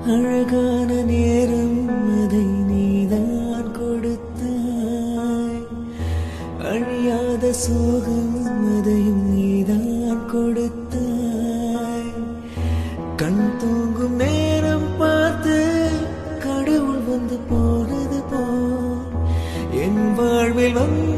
அழகான நேரம் அதை நீதான் கொடுத்தாய், அழியாத சோகம் அதையும் நீதான் கொடுத்தாய். கண் தூங்கும் நேரம் பார்த்து கடவுள் வந்து போனது போல் என் வாழ்வில் வந்து